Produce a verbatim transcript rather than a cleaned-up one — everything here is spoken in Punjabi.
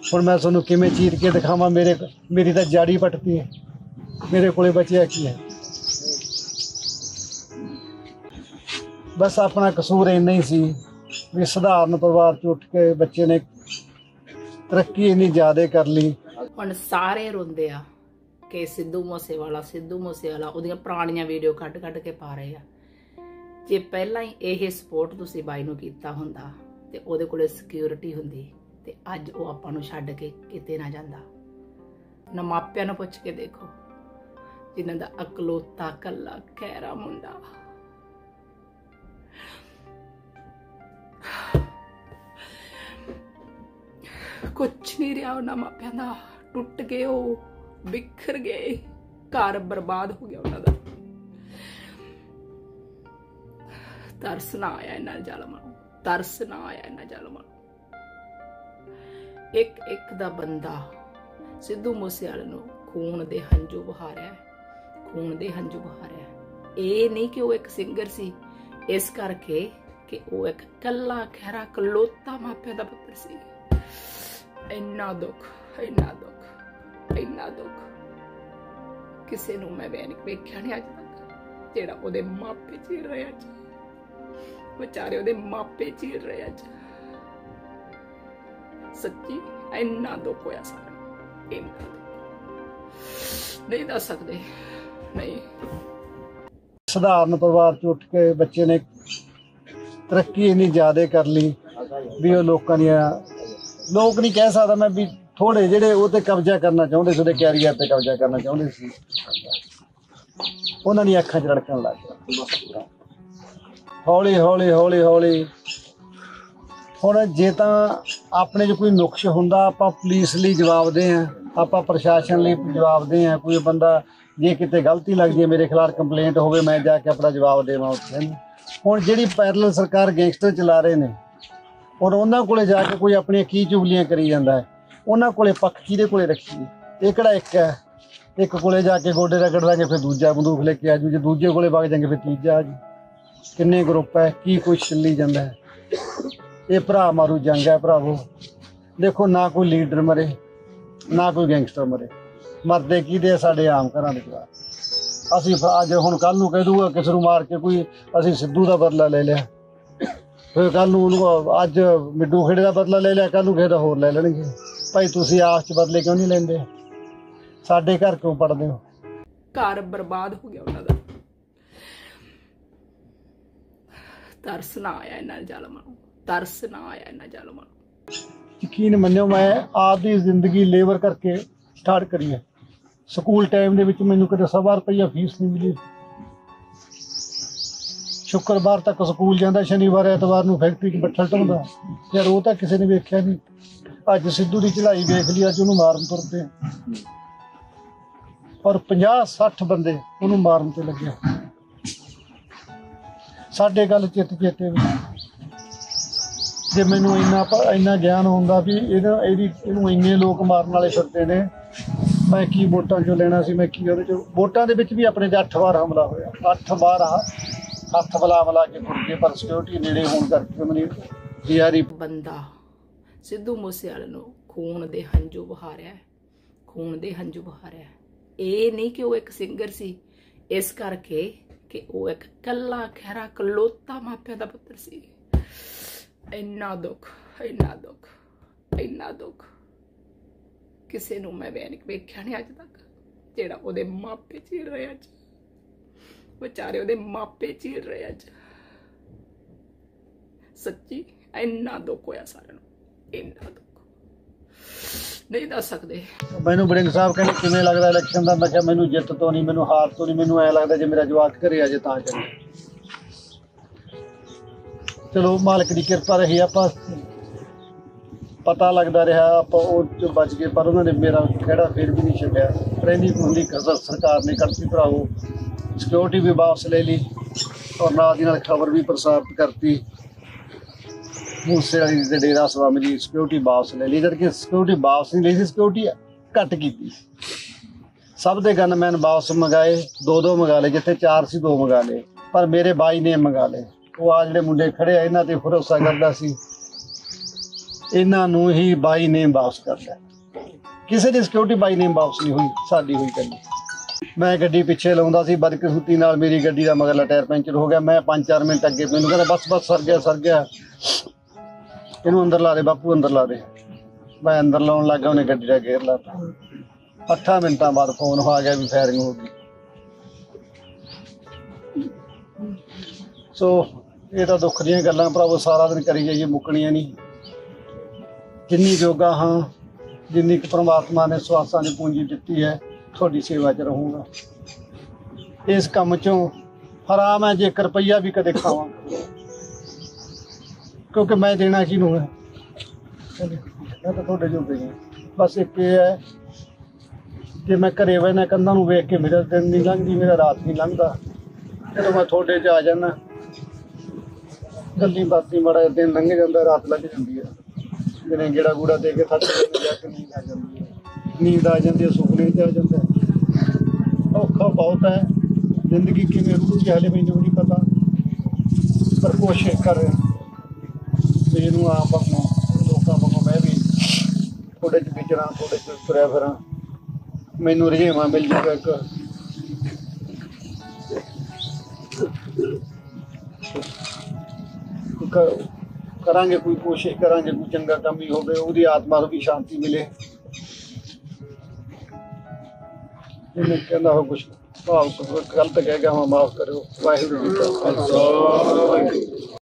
हुण मैं तुहानूं किवें चीर के दिखावां? मेरे मेरी तां जाड़ी पटती है, मेरे कोले बचिया की है? बस अपना कसूर इन्ना ही सी भी सधारण परिवार च उठ के बच्चे ने तरक्की इन्नी ज़्यादा कर ली। हुण सारे रोंदे आ कि सिद्धू मूसेवाला सिद्धू मूसेवाला उहदियां पुराणियां वीडियो कढ कढ के पा रहे आ। जे पहलां ही ਇਹ ਸਪੋਰਟ ਤੁਸੀਂ ਬਾਈ ਨੂੰ ਕੀਤਾ ਹੁੰਦਾ ਤੇ ਉਹਦੇ ਕੋਲੇ ਸਿਕਿਉਰਿਟੀ ਹੁੰਦੀ ਤੇ ਅੱਜ ਉਹ ਆਪਾਂ ਨੂੰ ਛੱਡ ਕੇ ਕਿਤੇ ਨਾ ਜਾਂਦਾ। ਨਾ ਮਾਪਿਆਂ ਨੂੰ ਪੁੱਛ ਕੇ ਦੇਖੋ ਜਿਨ੍ਹਾਂ ਦਾ ਅਕਲੋਤਾ ਕੱਲਾ ਖੈਰਾ ਮੁੰਡਾ ਕੁਛ ਨਹੀਂ ਰਿਹਾ ਉਹਨਾਂ ਮਾਪਿਆਂ ਦਾ। ਟੁੱਟ ਗਏ, ਉਹ ਬਿਖਰ ਗਏ, ਘਰ ਬਰਬਾਦ ਹੋ ਗਿਆ ਉਹਨਾਂ ਦਾ। ਤਰਸ ਨਾ ਆਇਆ ਇਹਨਾਂ ਜ਼ਾਲਮਾਂ ਨੂੰ, ਤਰਸ ਨਾ ਆਇਆ ਇਹਨਾਂ ਜ਼ਾਲਮਾਂ ਨੂੰ। ਇੱਕ ਇੱਕ ਦਾ ਬੰਦਾ ਸਿੱਧੂ ਮੂਸੇਵਾਲੇ ਨੂੰ ਖੂਨ ਦੇ ਹੰਝੂ ਵਹਾ ਰਿਹਾ, ਖੂਨ ਦੇ ਹੰਝੂ ਵਹਾ ਰਿਹਾ। ਇਹ ਨਹੀਂ ਕਿ ਉਹ ਇੱਕ ਸਿੰਗਰ ਸੀ, ਇਸ ਕਰਕੇ ਕਿ ਉਹ ਇੱਕ ਕੱਲਾ ਖੈਰਾ ਕਲੋਤਾ ਮਾਪਿਆਂ ਦਾ ਪੁੱਤਰ ਸੀ। ਇੰਨਾ ਦੁੱਖ, ਇੰਨਾ ਦੁੱਖ, ਇੰਨਾ ਦੁੱਖ ਕਿਸੇ ਨੂੰ ਮੈਂ ਵੇਖਿਆ ਨਹੀਂ ਅੱਜ ਤੱਕ ਜਿਹੜਾ ਉਹਦੇ ਮਾਪੇ ਚੀਰ ਰਹੇ ਅੱਜ, ਵਿਚਾਰੇ ਉਹਦੇ ਮਾਪੇ ਚੀਰ ਰਹੇ ਅੱਜ। ਸੱਚੀ ਇੰਨਾ ਦੁੱਖ ਹੋਇਆ ਸਾਨੂੰ, ਇੰਨਾ ਦੁੱਖ ਨਹੀਂ ਦੱਸ ਸਕਦੇ। ਨਹੀਂ, ਸਧਾਰਨ ਪਰਿਵਾਰ ਚ ਉੱਠ ਕੇ ਬੱਚੇ ਨੇ ਤਰੱਕੀ ਇੰਨੀ ਜ਼ਿਆਦਾ ਕਰ ਲਈ ਵੀ ਉਹ ਲੋਕਾਂ ਦੀਆਂ ਲੋਕ ਨਹੀਂ ਕਹਿ ਸਕਦਾ मैं भी थोड़े ਜਿਹੜੇ ਉਹ ਤੇ ਕਬਜ਼ਾ ਕਰਨਾ ਚਾਹੁੰਦੇ ਸੀ, ਉਹਦੇ ਕੈਰੀਅਰ ਤੇ ਕਬਜ਼ਾ ਕਰਨਾ ਚਾਹੁੰਦੇ ਸੀ, ਉਹਨਾਂ ਦੀਆਂ ਅੱਖਾਂ 'ਚ ਰੜਕਣ ਲੱਗ ਗਿਆ। ਹੌਲੀ ਹੌਲੀ ਹੌਲੀ ਹੌਲੀ ਹੁਣ ਜੇ ਤਾਂ ਆਪਣੇ 'ਚ ਕੋਈ ਨੁਕਸ ਹੁੰਦਾ ਆਪਾਂ ਪੁਲਿਸ ਲਈ ਜਵਾਬਦੇ ਹਾਂ, ਆਪਾਂ ਪ੍ਰਸ਼ਾਸਨ ਲਈ ਜਵਾਬਦੇ ਹਾਂ। ਕੋਈ ਬੰਦਾ ਜੇ ਕਿਤੇ ਗਲਤੀ ਲੱਗਦੀ ਹੈ ਮੇਰੇ ਖਿਲਾਫ ਕੰਪਲੇਂਟ ਹੋਵੇ ਮੈਂ ਜਾ ਕੇ ਆਪਣਾ ਜਵਾਬ ਦੇਵਾਂ ਉੱਥੇ। ਹੁਣ ਜਿਹੜੀ ਪੈਰਲਲ ਸਰਕਾਰ ਗੈਂਗਸਟਰ ਚਲਾ ਰਹੇ ਨੇ ਔਰ ਉਹਨਾਂ ਕੋਲੇ ਜਾ ਕੇ ਕੋਈ ਆਪਣੀਆਂ ਕੀ ਚੁਗਲੀਆਂ ਕਰੀ ਜਾਂਦਾ ਹੈ, ਉਹਨਾਂ ਕੋਲੇ ਪੱਖ ਕਿਹਦੇ ਕੋਲੇ ਰੱਖੀਏ? ਇਹ ਕਿਹੜਾ ਇੱਕ ਹੈ, ਇੱਕ ਕੋਲੇ ਜਾ ਕੇ ਗੋਡੇ ਰਗੜ ਦਾਂਗੇ ਫਿਰ ਦੂਜਾ ਬੰਦੂਕ ਲੈ ਕੇ ਆ ਜੂ, ਜੇ ਦੂਜੇ ਕੋਲੇ ਵਗ ਜਾਂਗੇ ਫਿਰ ਤੀਜਾ ਆ ਜੂ। ਕਿੰਨੇ ਗਰੁੱਪ ਹੈ, ਕੀ ਕੁਛ ਚੱਲੀ ਜਾਂਦਾ ਹੈ। ਇਹ ਭਰਾ ਮਾਰੂ ਜੰਗ ਹੈ ਭਰਾਵੋ। ਦੇਖੋ ਨਾ ਕੋਈ ਲੀਡਰ ਮਰੇ ਨਾ ਕੋਈ ਗੈਂਗਸਟਰ ਮਰੇ, ਮਰਦੇ ਕਿਹਦੇ ਆ? ਸਾਡੇ ਆਮ ਘਰਾਂ ਦੇ ਜਵਾਕ। ਅਸੀਂ ਅੱਜ ਹੁਣ ਕੱਲ੍ਹ ਨੂੰ ਕਹਿ ਦੂਗਾ ਕਿਸੇ ਨੂੰ ਮਾਰ ਕੇ ਕੋਈ ਅਸੀਂ ਸਿੱਧੂ ਦਾ ਬਦਲਾ ਲੈ ਲਿਆ, ਫਿਰ ਕੱਲ੍ਹ ਨੂੰ ਉਹਨੂੰ ਅੱਜ ਮਿੱਡੂ ਖੇੜੇ ਦਾ ਬਦਲਾ ਲੈ ਲਿਆ, ਕੱਲ੍ਹ ਨੂੰ ਕਿਸੇ ਦਾ ਹੋਰ ਲੈ ਲੈਣਗੇ। ਭਾਈ ਤੁਸੀਂ ਆਪਸ 'ਚ ਬਦਲੇ ਕਿਉਂ ਨਹੀਂ ਲੈਂਦੇ? ਸਾਡੇ ਘਰ ਕਿਉਂ ਪੜਦੇ ਹੋ? ਘਰ ਬਰਬਾਦ ਹੋ ਗਿਆ ਉਹਨਾਂ ਦਾ। ਤਰਸ ਨਾ ਆਇਆ ਇਹਨਾਂ ਜ਼ਾਲਮਾਂ ਨੂੰ, ਤਰਸ ਨਾ ਆਇਆ ਇਹਨਾਂ ਜ਼ਾਲਮਾਂ ਨੂੰ। ਯਕੀਨ ਮੰਨਿਓ ਮੈਂ ਆਪਦੀ ਜ਼ਿੰਦਗੀ ਲੇਬਰ ਕਰਕੇ ਸਟਾਰਟ ਕਰੀ ਹੈ। ਸਕੂਲ ਟਾਈਮ ਦੇ ਵਿੱਚ ਮੈਨੂੰ ਕਦੇ ਸਵਾ ਰੁਪਈਆ ਫੀਸ ਨਹੀਂ ਮਿਲੀ। ਸ਼ੁੱਕਰਵਾਰ ਤੱਕ ਸਕੂਲ ਜਾਂਦਾ, ਸ਼ਨੀਵਾਰ ਐਤਵਾਰ ਨੂੰ ਫੈਕਟਰੀ 'ਚ ਬੱਠਲ ਢੋਂਦਾ। ਯਾਰ ਉਹ ਤਾਂ ਕਿਸੇ ਨੇ ਵੇਖਿਆ ਨਹੀਂ। ਅੱਜ ਸਿੱਧੂ ਦੀ ਚੜ੍ਹਾਈ ਵੇਖ ਲਈ, ਅੱਜ ਉਹਨੂੰ ਮਾਰਨ ਤੁਰਦੇ ਔਰ ਪੰਜਾਹ ਸੱਠ ਬੰਦੇ ਉਹਨੂੰ ਮਾਰਨ ਤੇ ਲੱਗੇ। ਸਾਡੇ ਗੱਲ ਚਿੱਤ ਚੇਤੇ ਵਿੱਚ ਜੇ ਮੈਨੂੰ ਇੰਨਾ ਇੰਨਾ ਗਿਆਨ ਹੁੰਦਾ ਵੀ ਇਹਦਾ ਇਹਦੀ ਇਹਨੂੰ ਇੰਨੇ ਲੋਕ ਮਾਰਨ ਵਾਲੇ ਫਿਰਦੇ ਨੇ, ਮੈਂ ਕੀ ਵੋਟਾਂ 'ਚੋਂ ਲੈਣਾ ਸੀ? ਮੈਂ ਕੀ ਉਹਦੇ 'ਚ ਵੋਟਾਂ ਦੇ ਵਿੱਚ ਵੀ ਆਪਣੇ 'ਤੇ ਅੱਠ ਵਾਰ ਹਮਲਾ ਹੋਇਆ, ਅੱਠ ਵਾਰ ਹੱਥ ਮਿਲਾ ਮਿਲਾ ਕੇ ਮੁੜ ਕੇ, ਪਰ ਸਿਕਿਉਰਿਟੀ ਨੇੜੇ ਹੋਣ ਕਰਕੇ ਉਹਨੇ ਯਾਰੀ। ਬੰਦਾ ਸਿੱਧੂ ਮੂਸੇਵਾਲੇ ਨੂੰ ਖੂਨ ਦੇ ਹੰਝੂ ਵਹਾ ਰਿਹਾ, ਖੂਨ ਦੇ ਹੰਝੂ ਵਹਾ ਰਿਹਾ। ਇਹ ਨਹੀਂ ਕਿ ਉਹ ਇੱਕ ਸਿੰਗਰ ਸੀ, ਇਸ ਕਰਕੇ ਕਿ ਉਹ ਇੱਕ ਕੱਲਾ ਖੈਰਾ ਕਲੋਤਾ ਮਾਪਿਆਂ ਦਾ ਪੁੱਤਰ ਸੀ। ਇੰਨਾ ਦੁੱਖ, ਇੰਨਾ ਦੁੱਖ, ਇੰਨਾ ਦੁੱਖ ਕਿਸੇ ਨੂੰ ਮੈਂ ਵੇਖਿਆ ਨਹੀਂ ਅੱਜ ਤੱਕ ਜਿਹੜਾ ਉਹਦੇ ਮਾਪੇ ਚੀਰ ਰਹੇ ਅੱਜ, ਵਿਚਾਰੇ ਉਹਦੇ ਮਾਪੇ ਚੀਰ ਰਹੇ ਅੱਜ। ਸੱਚੀ ਇੰਨਾ ਦੁੱਖ ਹੋਇਆ ਸਾਰਿਆਂ ਨੂੰ, ਇੰਨਾ ਦੁੱਖ ਨਹੀਂ ਦੱਸ ਸਕਦੇ। ਮੈਨੂੰ ਬੜਿੰਗ ਸਾਹਿਬ ਕਹਿੰਦੇ ਕਿਵੇਂ ਲੱਗਦਾ ਇਲੈਕਸ਼ਨ ਦਾ? ਮੈਂ ਕਿਹਾ ਮੈਨੂੰ ਜਿੱਤ ਤੋਂ ਨਹੀਂ, ਮੈਨੂੰ ਹਾਰ ਤੋਂ ਨਹੀਂ, ਮੈਨੂੰ ਐਂ ਲੱਗਦਾ ਜੇ ਮੇਰਾ ਜਵਾਕ ਘਰੇ ਆ ਜੇ ਤਾਂ ਚੱਲੇ। ਚਲੋ ਮਾਲਕ ਦੀ ਕਿਰਪਾ ਰਹੀ, ਆਪਾਂ ਪਤਾ ਲੱਗਦਾ ਰਿਹਾ, ਆਪਾਂ ਉਹ 'ਚ ਬਚ ਗਏ, ਪਰ ਉਹਨਾਂ ਨੇ ਮੇਰਾ ਖਹਿੜਾ ਫਿਰ ਵੀ ਨਹੀਂ ਛੱਡਿਆ। ਰਹਿੰਦੀ ਖੁੰਦੀ ਕਸਰ ਸਰਕਾਰ ਨੇ ਕਰਤੀ ਭਰਾਵੋ। ਸਿਕਿਉਰਿਟੀ ਵੀ ਵਾਪਸ ਲੈ ਲਈ ਔਰ ਨਾਲ ਦੀ ਨਾਲ ਖਬਰ ਵੀ ਪ੍ਰਸਾਰਿਤ ਕਰਤੀ। ਮੂਸੇਵਾਲੇ ਦੇ ਡੇਰਾ ਸਵਾਮੀ ਦੀ ਸਿਕਿਉਰਿਟੀ ਵਾਪਸ ਲੈ ਲਈ, ਜਦਕਿ ਸਿਕਿਉਰਿਟੀ ਵਾਪਸ ਨਹੀਂ ਲਈ ਸੀ, ਸਿਕਿਉਰਿਟੀ ਘੱਟ ਕੀਤੀ। ਸਭ ਦੇ ਗਨਮੈਨ ਵਾਪਸ ਮੰਗਾਏ, ਦੋ ਦੋ ਮੰਗਾ ਲਏ, ਜਿੱਥੇ ਚਾਰ ਸੀ ਦੋ ਮੰਗਾ ਲਏ, ਪਰ ਮੇਰੇ ਬਾਈ ਨੇ ਮੰਗਾ ਲਏ। ਉਹ ਆ ਜਿਹੜੇ ਮੁੰਡੇ ਖੜੇ ਆ ਇਹਨਾਂ ਤੇ ਭਰੋਸਾ ਕਰਦਾ ਸੀ, ਇਹਨਾਂ ਨੂੰ ਹੀ ਬਾਈ ਨੇਮ ਵਾਪਸ ਕਰ ਲਿਆ। ਕਿਸੇ ਦੀ ਸਿਕਿਉਰਿਟੀ ਬਾਈ ਨੇਮ ਵਾਪਸ ਨਹੀਂ ਹੋਈ, ਸਾਡੀ ਹੋਈ ਗੱਡੀ। ਮੈਂ ਗੱਡੀ ਪਿੱਛੇ ਲਾਉਂਦਾ ਸੀ, ਬਦਕਿਸਮਤੀ ਨਾਲ ਮੇਰੀ ਗੱਡੀ ਦਾ ਮਗਰਲਾ ਟਾਇਰ ਪੈਂਚਰ ਹੋ ਗਿਆ। ਮੈਂ ਪੰਜ ਚਾਰ ਮਿੰਟ ਅੱਗੇ, ਮੈਨੂੰ ਕਹਿੰਦਾ ਬਸ ਬਸ ਸਰ ਗਿਆ ਸਰ ਗਿਆ, ਇਹਨੂੰ ਅੰਦਰ ਲਾ ਦੇ ਬਾਪੂ, ਅੰਦਰ ਲਾ ਦੇ। ਮੈਂ ਅੰਦਰ ਲਾਉਣ ਲੱਗਾ, ਉਹਨੇ ਗੱਡੀ ਦਾ ਗੇਅਰ ਲਾਤਾ। ਅੱਠਾਂ ਮਿੰਟਾਂ ਬਾਅਦ ਫੋਨ ਆ ਗਿਆ ਵੀ ਫਾਇਰਿੰਗ ਹੋ ਗਈ। ਸੋ ਇਹ ਤਾਂ ਦੁੱਖ ਦੀਆਂ ਗੱਲਾਂ ਭਰਾਵੋ, ਸਾਰਾ ਦਿਨ ਕਰੀ ਜਾਈਏ ਮੁੱਕਣੀਆਂ ਨਹੀਂ। ਜਿੰਨੀ ਜੋਗਾ ਹਾਂ, ਜਿੰਨੀ ਕੁ ਪ੍ਰਮਾਤਮਾ ਨੇ ਸਵਾਸਾਂ ਦੀ ਪੂੰਜੀ ਦਿੱਤੀ ਹੈ, ਤੁਹਾਡੀ ਸੇਵਾ 'ਚ ਰਹੂੰਗਾ। ਇਸ ਕੰਮ 'ਚੋਂ ਹਰਾਮ ਹੈ ਜੇ ਇੱਕ ਰੁਪਈਆ ਵੀ ਕਦੇ ਖਾਵਾਂ, ਕਿਉਂਕਿ ਮੈਂ ਦੇਣਾ ਕਿਹਨੂੰ ਹੈ? ਮੈਂ ਤਾਂ ਤੁਹਾਡੇ ਜੋਗੇ ਹੀ। ਬਸ ਇੱਕ ਇਹ ਹੈ ਕਿ ਮੈਂ ਘਰੇ ਬਹਿਣਾ, ਕੰਧਾਂ ਨੂੰ ਵੇਖ ਕੇ ਮੇਰਾ ਦਿਨ ਨਹੀਂ ਲੰਘਦੀ, ਮੇਰਾ ਰਾਤ ਨਹੀਂ ਲੰਘਦਾ। ਜਦੋਂ ਮੈਂ ਤੁਹਾਡੇ 'ਚ ਆ ਜਾਂਦਾ, ਗੱਲੀ ਬਾਤੀ ਮਾੜਾ ਦਿਨ ਲੰਘ ਜਾਂਦਾ, ਰਾਤ ਲੱਗ ਜਾਂਦੀ ਹੈ। ਦਿਨੇ ਗੇੜਾ ਗੂੜਾ ਦੇ ਕੇ ਥੱਕ ਜਾ ਕੇ ਨੀਂਦ ਆ ਜਾਂਦੀ ਹੈ, ਨੀਂਦ ਆ ਜਾਂਦੀ ਹੈ, ਸੁਪਨੇ 'ਚ ਆ ਜਾਂਦਾ। ਔਖਾ ਬਹੁਤ ਹੈ ਜ਼ਿੰਦਗੀ, ਕਿਵੇਂ ਰੁਕੀ ਹਾਲੇ ਮੈਨੂੰ ਨਹੀਂ ਪਤਾ, ਪਰ ਕੋਸ਼ਿਸ਼ ਕਰ ਰਿਹਾ ਵੀ ਇਹਨੂੰ ਆਪ ਨੂੰ ਲੋਕਾਂ ਵਾਂਗੂ ਮੈਂ ਵੀ ਥੋੜ੍ਹੇ 'ਚ ਵਿਚਰਾਂ, ਥੋੜ੍ਹੇ 'ਚ ਤੁਰਿਆ ਫਿਰਾਂ, ਮੈਨੂੰ ਰੁਝੇਵਾਂ ਮਿਲ ਜਾਊਗਾ ਇੱਕ। ਕਰਾਂਗੇ ਕੋਈ ਕੋਸ਼ਿਸ਼ ਕਰਾਂਗੇ, ਕੋਈ ਚੰਗਾ ਕੰਮ ਹੀ ਹੋਵੇ, ਉਹਦੀ ਆਤਮਾ ਨੂੰ ਵੀ ਸ਼ਾਂਤੀ ਮਿਲੇ। ਇਹਨੇ ਕਹਿੰਦਾ ਹੋ ਕੁਛ ਭਾਵ ਗਲਤ ਕਹਿ ਗਿਆ, ਮਾਫ਼ ਕਰਿਓ। ਵਾਹਿਗੁਰੂ ਜੀ ਕਾ ਖਾਲਸਾ।